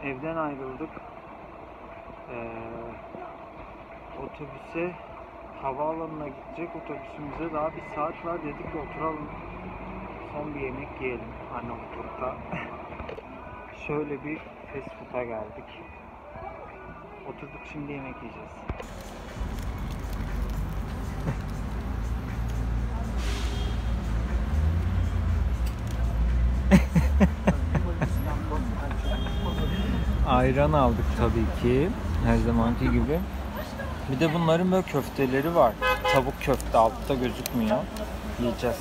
Evden ayrıldık. Otobüse, havaalanına gidecek otobüsümüze daha bir saat var. Dedik ki oturalım. Son bir yemek yiyelim Arnavutluk'ta. Şöyle bir fast food'a geldik. Oturduk, şimdi yemek yiyeceğiz. Ayran aldık tabii ki, her zamanki gibi. Bir de bunların böyle köfteleri var. Tavuk köfte, altta gözükmüyor. Yiyeceğiz.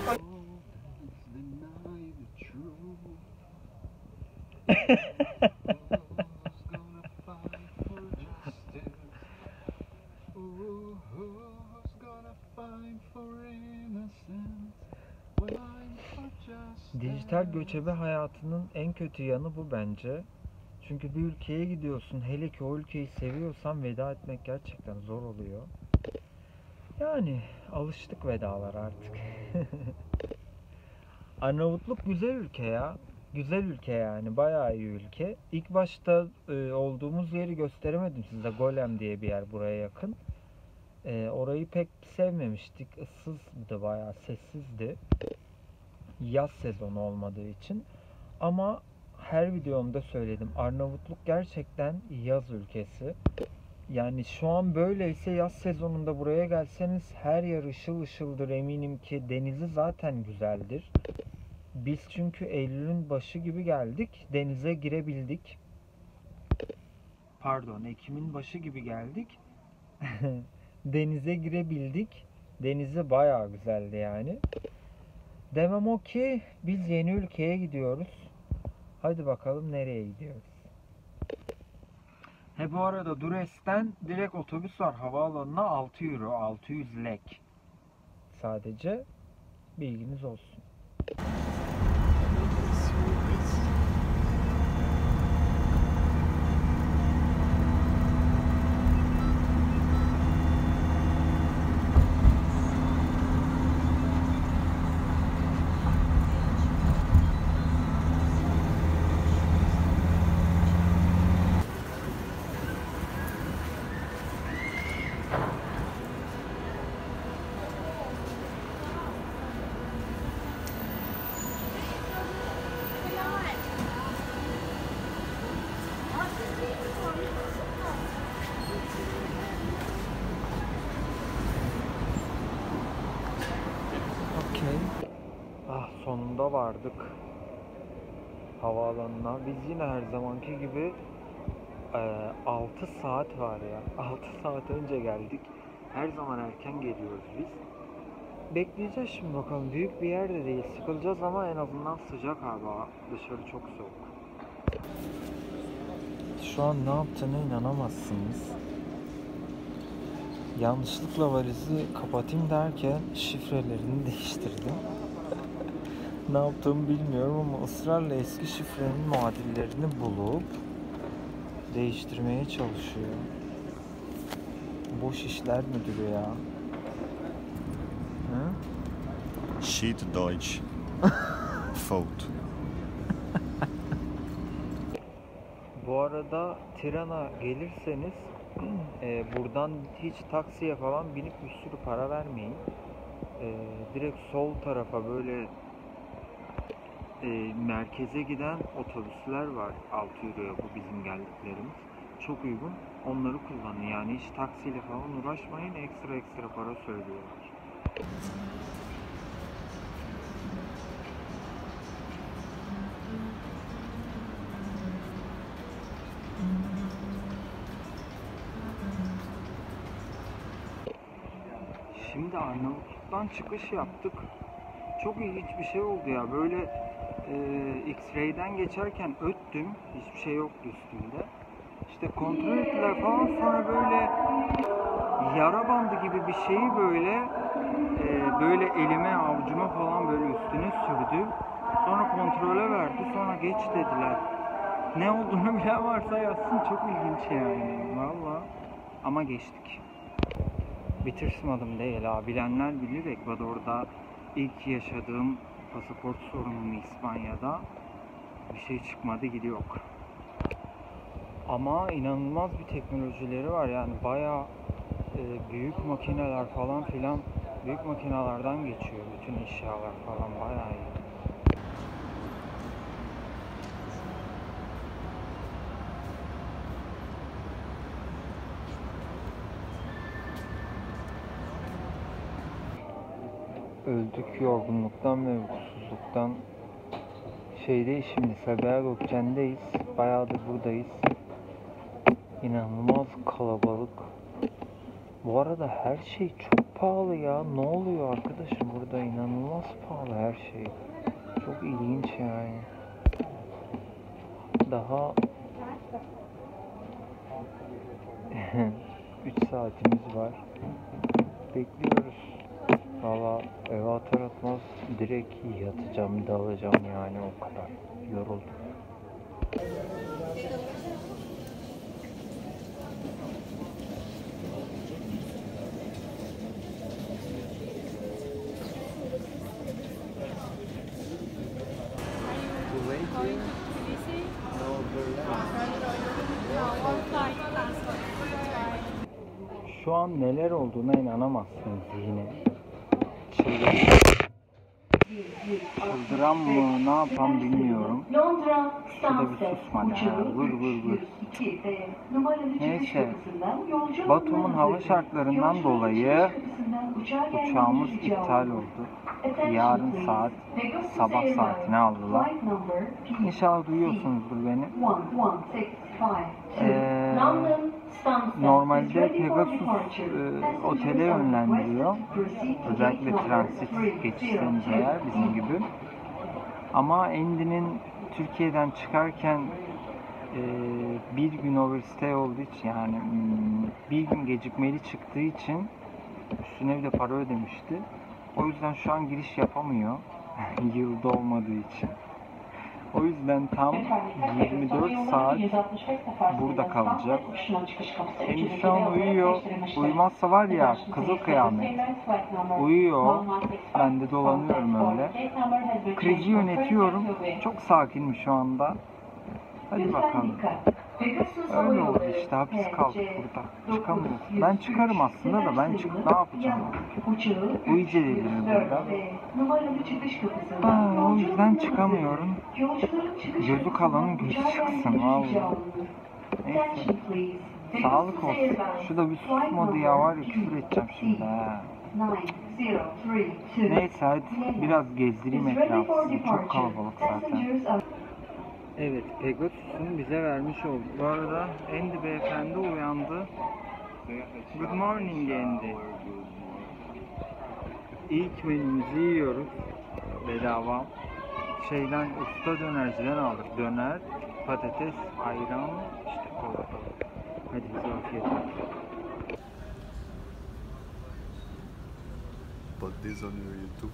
Dijital göçebe hayatının en kötü yanı bu bence. Çünkü bir ülkeye gidiyorsun, hele ki o ülkeyi seviyorsan veda etmek gerçekten zor oluyor. Yani alıştık vedalar artık. Arnavutluk güzel ülke ya. Güzel ülke yani, bayağı iyi ülke. İlk başta olduğumuz yeri gösteremedim size. Golem diye bir yer buraya yakın. Orayı pek sevmemiştik. Issızdı, bayağı sessizdi. Yaz sezonu olmadığı için. Ama her videomda söyledim, Arnavutluk gerçekten yaz ülkesi. Yani şu an böyleyse yaz sezonunda buraya gelseniz her yer ışıl ışıldır, eminim ki denizi zaten güzeldir. Biz çünkü Eylül'ün başı gibi geldik, denize girebildik. Pardon, Ekim'in başı gibi geldik. Denize girebildik. Denizi bayağı güzeldi yani. Demem o ki biz yeni ülkeye gidiyoruz. Hadi bakalım nereye gidiyoruz. Bu arada Dures'ten direkt otobüs var havaalanına, 6 euro, 600 lek. Sadece bilginiz olsun. Sonunda vardık havaalanına. Biz yine her zamanki gibi 6 saat var ya. 6 saat önce geldik. Her zaman erken geliyoruz biz. Bekleyeceğiz şimdi bakalım. Büyük bir yer de değil. Sıkılacağız ama en azından sıcak hava. Dışarı çok soğuk. Şu an ne yaptığına inanamazsınız. Yanlışlıkla valizi kapatayım derken şifrelerini değiştirdim. Ne yaptığımı bilmiyorum ama ısrarla eski şifrenin muadillerini bulup değiştirmeye çalışıyor. Boş işler müdürü ya. Hı? Shit Deutsch. Fault. Bu arada Tirana gelirseniz buradan hiç taksiye falan binip bir sürü para vermeyin. Direkt sol tarafa böyle merkeze giden otobüsler var, 6 euroya, bu bizim geldiklerimiz. Çok uygun. Onları kullanın. Yani hiç taksiyle falan uğraşmayın. Ekstra para söylüyorlar. Şimdi Arnavutluk'tan çıkış yaptık. Çok ilginç bir şey oldu ya. Böyle X-ray'den geçerken öttüm. Hiçbir şey yoktu üstümde. İşte kontrol ettiler falan, sonra böyle yara bandı gibi bir şeyi böyle elime, avucuma falan böyle üstüne sürdü. Sonra kontrole verdi. Sonra geç dediler. Ne olduğunu bilen varsa yazsın. Çok ilginç yani. Valla. Ama geçtik. Bitirtmadım değil ha. Bilenler bilir. Ekvador'da ilk yaşadığım pasaport sorununu, İspanya'da bir şey çıkmadı, gidiyor. Ama inanılmaz bir teknolojileri var yani bayağı büyük makineler falan filan, büyük makinelerden geçiyor bütün eşyalar falan, bayağı iyi. Öldük yorgunluktan ve uykusuzluktan. Şeydeyiz şimdi, Sabiha Gökçen'deyiz. Bayağıdır buradayız. İnanılmaz kalabalık. Bu arada her şey çok pahalı ya. Ne oluyor arkadaşım burada? İnanılmaz pahalı her şey. Çok ilginç yani. Daha 3 saatimiz var. Bekliyoruz. Valla eve atar atmaz direkt yatacağım, dalacağım yani, o kadar. Yoruldum. Şu an neler olduğuna inanamazsınız yine. Çıldıran mı, ne yapan bilmiyorum. Şurada bir susma ya, vır vır vır. Neyse, Batum'un hava şartlarından dolayı uçağımız iptal oldu. Yarın sabah saatine aldılar. İnşallah duyuyorsunuzdur beni. Normalde Pegasus otele yönlendiriyor. Özellikle transit geçişseniz eğer, bizim gibi. Ama Andy'nin Türkiye'den çıkarken bir gün overstay olduğu için, yani bir gün gecikmeli çıktığı için üstüne bir de para ödemişti. O yüzden şu an giriş yapamıyor. Yılda olmadığı için. O yüzden tam 24 saat burada kalacak. Şimdi şu an uyuyor. Uyumazsa var ya, kızıl kıyamet. Uyuyor. Ben de dolanıyorum öyle. Krizi yönetiyorum. Çok sakinim şu anda. Hadi bakalım. Öyle oldu işte, hapis kaldık burada. Çıkamıyoruz. Ben çıkarım aslında da, ben çıkıp ne yapacağım? Uyucu delirir burada. O yüzden çıkamıyorum. Gözü kalanın gözü çıksın vallahi. Neyse. Sağlık olsun. Şurada bir sus modu ya, var ya, küfür edeceğim şimdi ha. Neyse hadi biraz gezdireyim etrafını. Çok kalabalık zaten. Evet, Pegasus'un bize vermiş olduğu. Bu arada Andy beyefendi uyandı. Good morning Andy. İlk menümüzü yiyoruz. Bedava. Usta dönerciden aldık. Döner, patates, ayran, işte kola. Hadi bize afiyet olsun. Put this on your YouTube.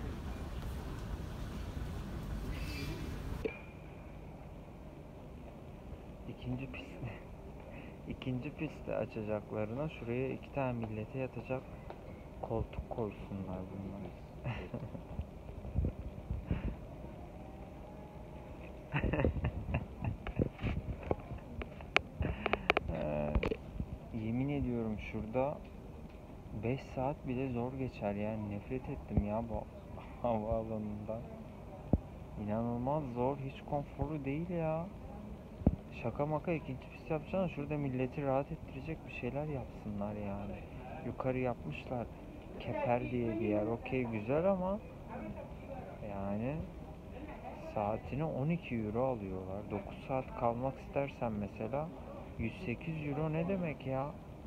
İkinci pistte açacaklarına şuraya 2 tane millete yatacak koltuk koysunlar bunlar. Yemin ediyorum şurada 5 saat bile zor geçer yani, nefret ettim ya bu havaalanından. İnanılmaz zor, hiç konforlu değil ya. Şaka maka, ikinci pist yapacağına şurada milleti rahat ettirecek bir şeyler yapsınlar yani. Yukarı yapmışlar. Keper diye bir yer. Okey, güzel ama yani saatine 12 euro alıyorlar. 9 saat kalmak istersen mesela 108 euro ne demek ya?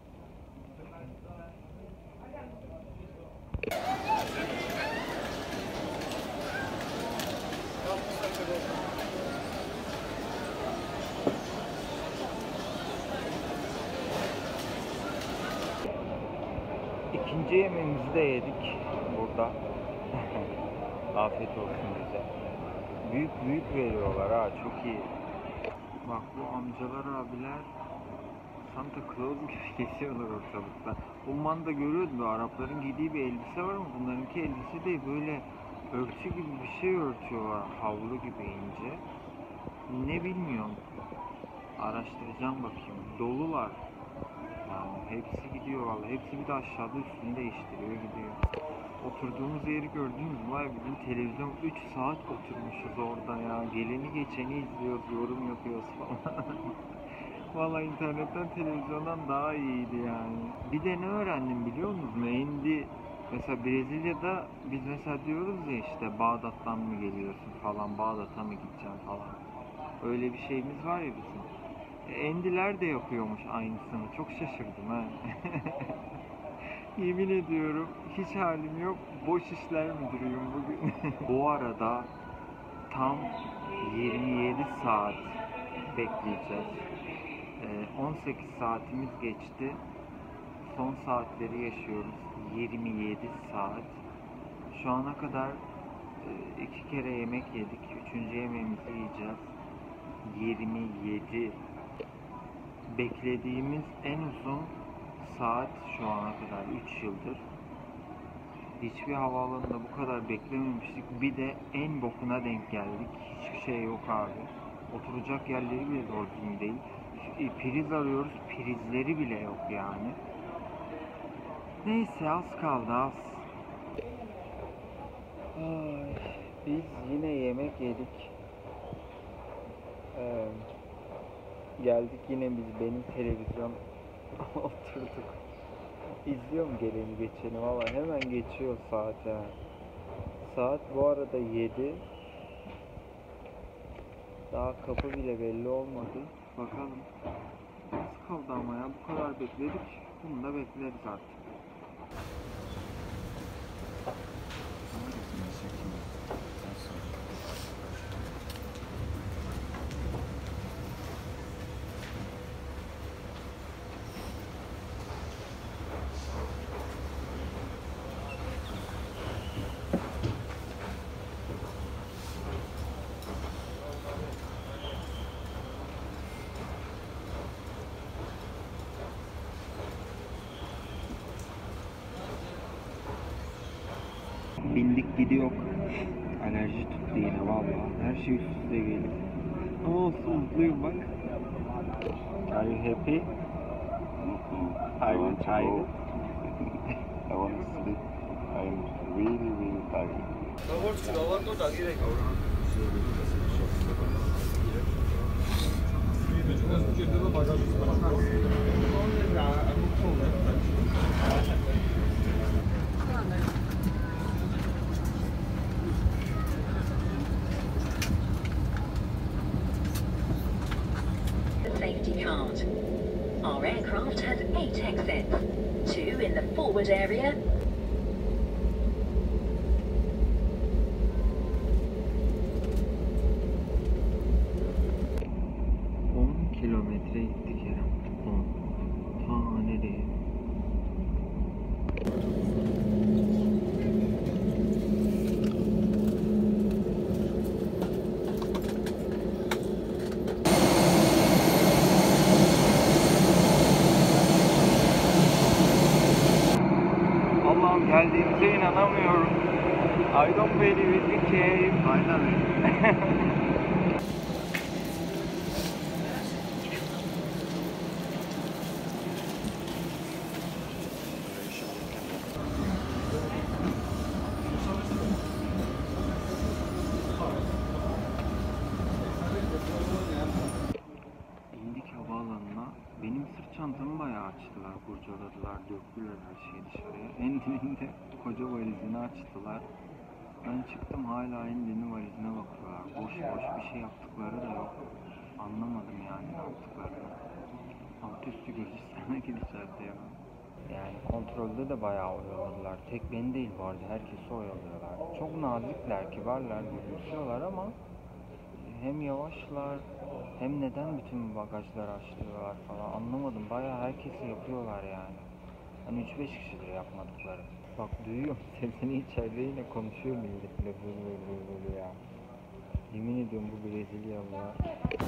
İkinci yemeğimizi de yedik burada. Afiyet olsun bize. Büyük büyük veriyorlar ha, çok iyi. Bak bu amcalar abiler Santa Claus gibi geziyorlar ortalıkta. Umman'da görüyordum, Arapların giydiği bir elbise var ama bunlarınki elbise değil, böyle örtü gibi bir şey örtüyorlar, havlu gibi ince. Ne bilmiyorum. Araştıracağım bakayım. Dolular. Yani hepsi gidiyor vallahi. Hepsi bir de aşağıda üstünü değiştiriyor gidiyor. Oturduğumuz yeri gördünüz mü? Vay bizim televizyon 3 saat oturmuşuz orada ya. Geleni geçeni izliyoruz, yorum yapıyoruz falan. Vallahi internetten televizyondan daha iyiydi yani. Bir de ne öğrendim biliyor musunuz? Hindi mesela Brezilya'da biz mesela diyoruz ya işte Bağdat'tan mı geliyorsun falan, Bağdat'a mı gideceksin falan. Öyle bir şeyimiz var ya bizim. Endiler de yapıyormuş aynısını. Çok şaşırdım ha. Yemin ediyorum hiç halim yok. Boş işler müdürüyüm bugün. Bu arada tam 27 saat bekleyeceğiz. 18 saatimiz geçti. Son saatleri yaşıyoruz. 27 saat. Şu ana kadar 2 kere yemek yedik. 3. yemeğimizi yiyeceğiz. 27. Beklediğimiz en uzun saat şu ana kadar 3 yıldır. Hiçbir havaalanında bu kadar beklememiştik. Bir de en bokuna denk geldik. Hiçbir şey yok abi. Oturacak yerleri bile doğru düzgün değil. Priz arıyoruz. Prizleri bile yok yani. Neyse az kaldı az. Ay, biz yine yemek yedik. Geldik yine benim televizyon oturduk. İzliyorum geleni geçeni valla hemen geçiyor saat ha. Saat bu arada 7. Daha kapı bile belli olmadı. Bakalım. Az kaldı ama ya bu kadar bekledik. Bunu da bekleriz artık. Bindik gidiyor. Alerji tuttu yine vallahi. Her şey üst üste geliyor. Ama olsun mutluyum bak. Are you happy? I want to go. I want to sleep. I'm really, really tired. Safety card. Our aircraft has 8 exits, 2 in the forward area. Kilometre gittik Kerem. 10. Ta nereye? Allah'ım geldiğimize inanamıyorum. I don't believe it came. Aynen öyle. İndik havaalanına. Benim sırt çantamı bayağı açtılar, kurcaladılar, döktüler her şeyi dışarıya. En dibinde koca valizini açtılar. Ben çıktım hala en dibinin valizine bakıyorlar. Boş boş bir şey yaptıkları da yok. Anlamadım yani ne yaptıklarını. Alt üstü Gürcistan'a gideceğiz ya. Yani kontrolde de bayağı oyaladılar. Tek beni değil bu arada, herkesi oyalıyorlar. Çok nazikler, kibarlar, gülümsüyorlar ama hem yavaşlar hem neden bütün bagajları açtırıyorlar falan anlamadım. Bayağı herkesi yapıyorlar yani. Hani 3-5 kişidir yapmadıkları. Bak duyuyorum sesini içeride yine konuşuyor milletle böyle ya. Yemin ediyorum bu Brezilyalılar.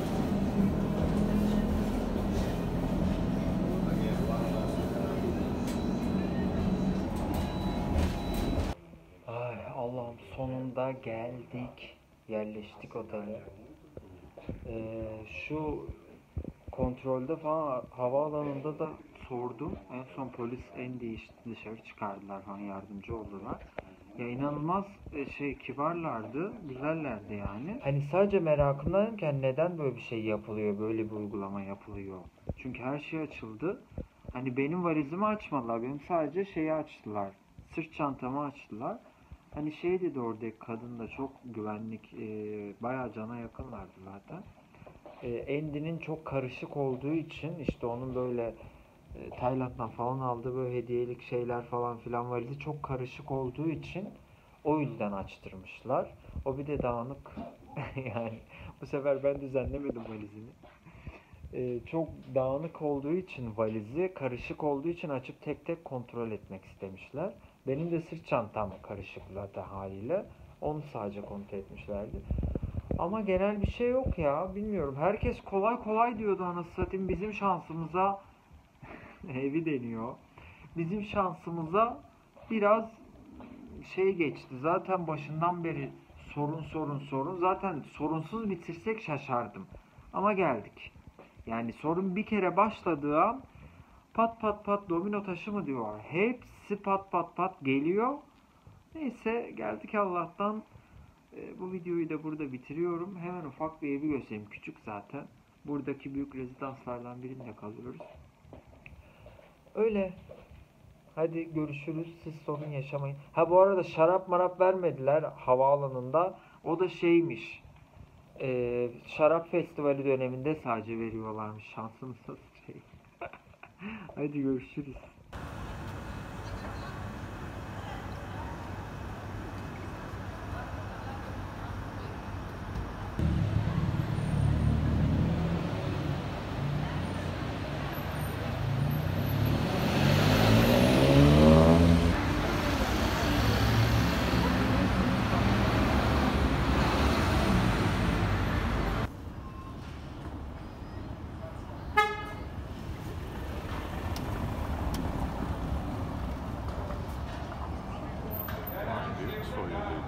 Ay Allah'ım sonunda geldik. Yerleştik otele. Şu kontrolde falan havaalanında da sordum. En son polis Andy'yi işte dışarı çıkardılar falan, yardımcı oldular. Ya inanılmaz kibarlardı, güzellerdi yani. Hani sadece merakımdayım ki hani neden böyle bir şey yapılıyor, böyle bir uygulama yapılıyor. Çünkü her şey açıldı. Hani benim valizimi açmadılar, benim sadece şeyi açtılar. Sırt çantamı açtılar. Hani şey dedi oradaki kadın da, çok güvenlik, bayağı cana yakınlardı zaten. Andy'nin çok karışık olduğu için işte onun böyle Tayland'dan falan aldığı böyle hediyelik şeyler falan filan valizi çok karışık olduğu için o yüzden açtırmışlar. O bir de dağınık yani bu sefer ben düzenlemedim valizini. Çok dağınık olduğu için valizi, karışık olduğu için açıp tek tek kontrol etmek istemişler. Benim de sırt çantam karışıkladı haliyle. Onu sadece kontrol etmişlerdi. Ama genel bir şey yok ya. Bilmiyorum. Herkes kolay kolay diyordu anasını satayım. Bizim şansımıza evi deniyor. Bizim şansımıza biraz geçti. Zaten başından beri sorun. Zaten sorunsuz bitirsek şaşardım. Ama geldik. Yani sorun bir kere başladığı an pat pat pat domino taşı mı diyorlar. Hepsi pat pat pat geliyor. Neyse geldik Allah'tan. Bu videoyu da burada bitiriyorum. Hemen ufak bir evi göstereyim. Küçük zaten. Buradaki büyük rezidanslardan birinde kalıyoruz. Öyle. Hadi görüşürüz. Siz sorun yaşamayın. Ha bu arada şarap marap vermediler havaalanında. O da şeymiş. Şarap festivali döneminde sadece veriyorlarmış. Şansımıza şey. Hadi görüşürüz. Soyuldu.